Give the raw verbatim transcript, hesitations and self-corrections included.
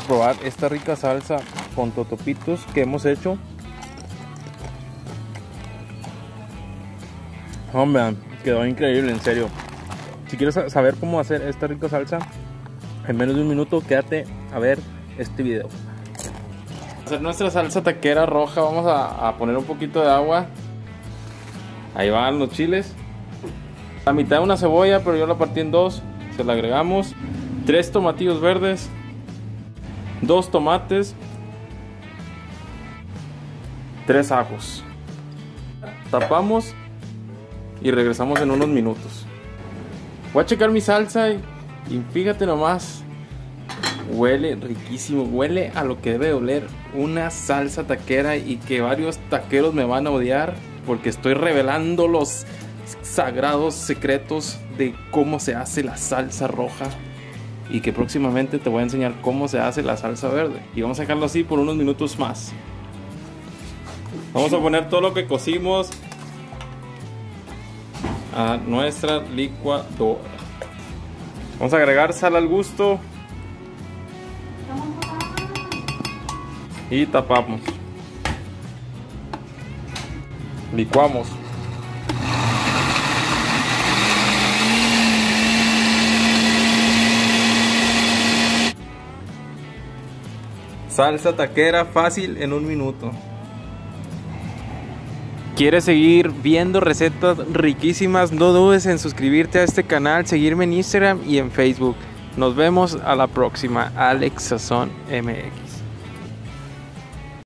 probar esta rica salsa con totopitos que hemos hecho. Hombre, quedó increíble, en serio. Si quieres saber cómo hacer esta rica salsa en menos de un minuto, quédate a ver este video. Para hacer nuestra salsa taquera roja vamos a, a poner un poquito de agua. Ahí van los chiles. La mitad de una cebolla, pero yo la partí en dos. Se la agregamos. Tres tomatillos verdes. Dos tomates. Tres ajos. Tapamos y regresamos en unos minutos. Voy a checar mi salsa y, y fíjate nomás. Huele riquísimo. Huele a lo que debe de oler una salsa taquera, y que varios taqueros me van a odiar porque estoy revelando los sagrados secretos de cómo se hace la salsa roja, y que próximamente te voy a enseñar cómo se hace la salsa verde. Y vamos a dejarlo así por unos minutos más. Vamos a poner todo lo que cocimos a nuestra licuadora. Vamos a agregar sal al gusto y tapamos. Licuamos. Salsa taquera fácil en un minuto. ¿Quieres seguir viendo recetas riquísimas? No dudes en suscribirte a este canal, seguirme en Instagram y en Facebook. Nos vemos a la próxima. Alex Sazón M X.